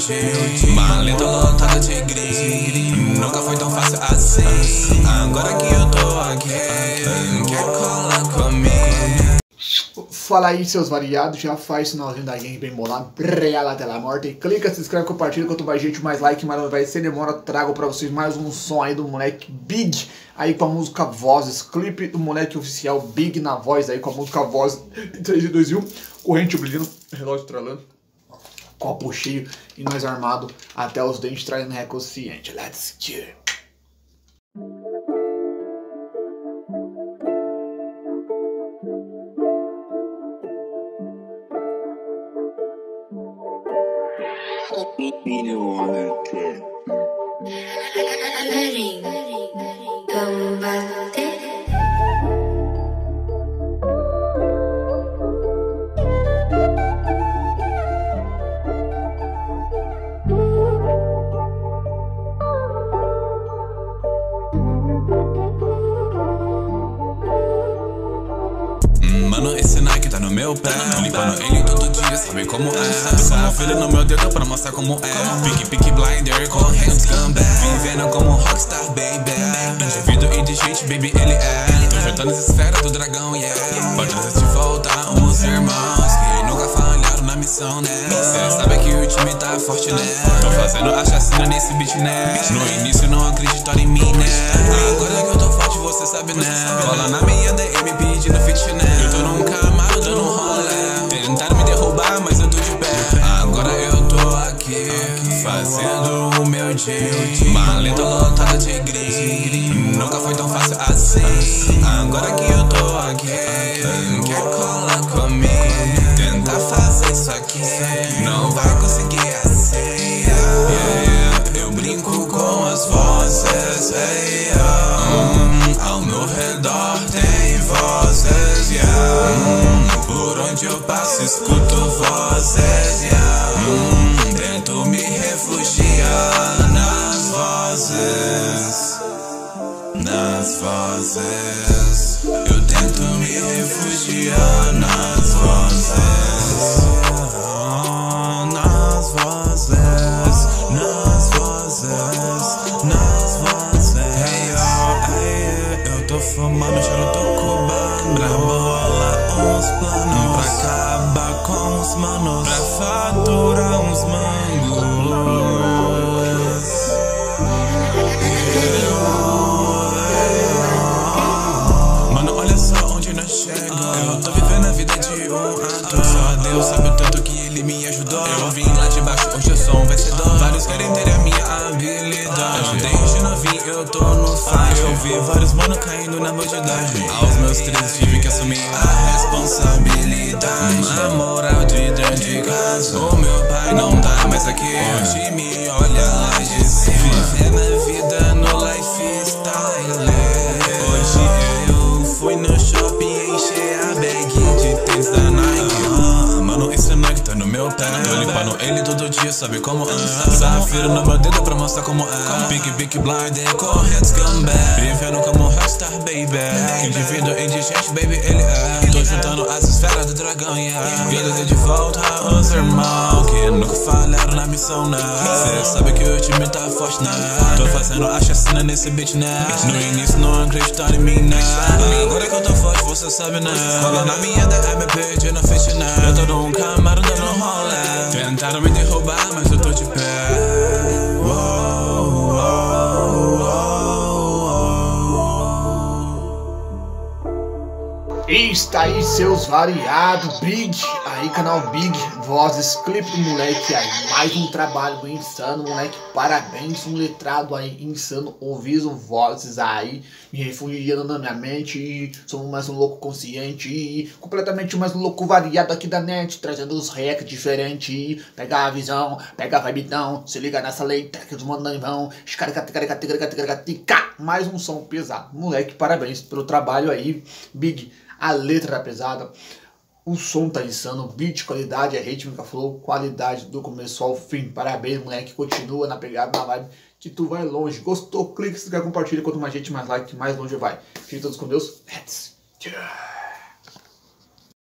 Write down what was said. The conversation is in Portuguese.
dia. Maleta lotada de gris, nunca foi tão fácil assim. Agora que eu tô aqui, quer colar comigo? Fala aí, seus variados, já faz sinalzinho da game bem bolado, preala tela morta e clica, se inscreve, compartilha, quanto mais gente, mais like, mais vai ser demora, trago pra vocês mais um som aí do moleque Big, aí com a música Vozes, clipe do moleque oficial Big na voz aí com a música Vozes, 3, 2 e 1, corrente brilhando, relógio estralando, copo cheio e nós armado até os dentes trazendo reconsciente, let's get it. Mano, esse Nike tá no meu pé, limpando ele todo dia, sabe como é. Safira no meu dedo pra mostrar como é. Pique blinder, correndo scumbag, vivendo como rockstar, baby. De vida e de gente, baby, ele é. Tô juntando as esferas do dragão, yeah. Pode trazer de volta uns irmãos que nunca falharam na missão, né. Cê sabe que o time tá forte, né. Tô fazendo a chacina nesse beat, né. No início não acreditaram em mim, né. Agora que eu tô forte, você sabe, né. Cola na minha DM pedindo fit, né. Eu tô num Camaro dando um rolê. Tentaram me derrubar, mas eu tô de pé. Agora eu tô aqui, fazendo o meu dia. Maleta lotada de gris, nunca foi tão fácil assim. Agora que eu tô aqui, quer colar comigo? Tentar fazer isso aqui, não vai conseguir assim. Eu brinco com as vozes, ao meu redor tem vozes, por onde eu passo escuto vozes, tento me refugiar nas vozes, eu tento me refugiar nas vozes, eu tô fumando, cheiro tô cubano, pra bolar uns planos, pra acabar com os manos, pra faturar uns mangos. Mano, olha só onde nós chegamos. Eu tô vivendo a vida de um ato, só Deus sabe o tanto que ele me ajudou. Eu vim lá de baixo, hoje eu sou um vencedor. Vários querem ter a minha habilidade, desde novinho eu tô no fight. Eu vi vários mano caindo na bandidagem. Aos meus 13 tive que assumir a responsabilidade. A moral de dentro de casa, o meu pai não tá mais aqui. Hoje me olha lá de cima, vivendo a vida no lifestyle. Hoje eu fui no shopping encher a bag de tênis da Nike. Mano, esse Nike tá no meu pé, tô limpando ele todo dia, sabe como é. Safira no meu dedo pra mostrar como é. Pique blinder, correndo scumbag, vivendo como rockstar, baby. Indivíduo indigente, baby, ele é. Tô juntando as esferas do dragão, yeah. Vindo de volta os irmãos que nunca falharam na missão, né. Cê sabe que o time tá forte, né. Tô fazendo a chacina nesse beat, né. No início não acreditaram em mim, né. Agora que eu tô forte, você sabe, né. Cola na minha DM pedindo fit, né. Eu tô num Camaro dando um rolê. Tentaram me derrubar, mas eu tô de pé. Está aí, seus variados, Big, aí canal Big, vozes, clipe do moleque aí, mais um trabalho insano, moleque, parabéns, um letrado aí insano, ouvindo vozes aí, me refugiando na minha mente, e sou mais um louco consciente, e completamente mais um louco variado aqui da net, trazendo os recs diferentes, e pega a visão, pega a vibe não, se liga nessa letra que os mandam vão, mais um som pesado, moleque, parabéns pelo trabalho aí, Big. A letra tá pesada, o som tá insano, beat, qualidade, a rítmica, flow, qualidade do começo ao fim. Parabéns, moleque, continua na pegada, na vibe, que tu vai longe. Gostou? Clique, se quer, compartilha, quanto mais gente, mais like, mais longe vai. Fiquem todos com Deus. Let's go!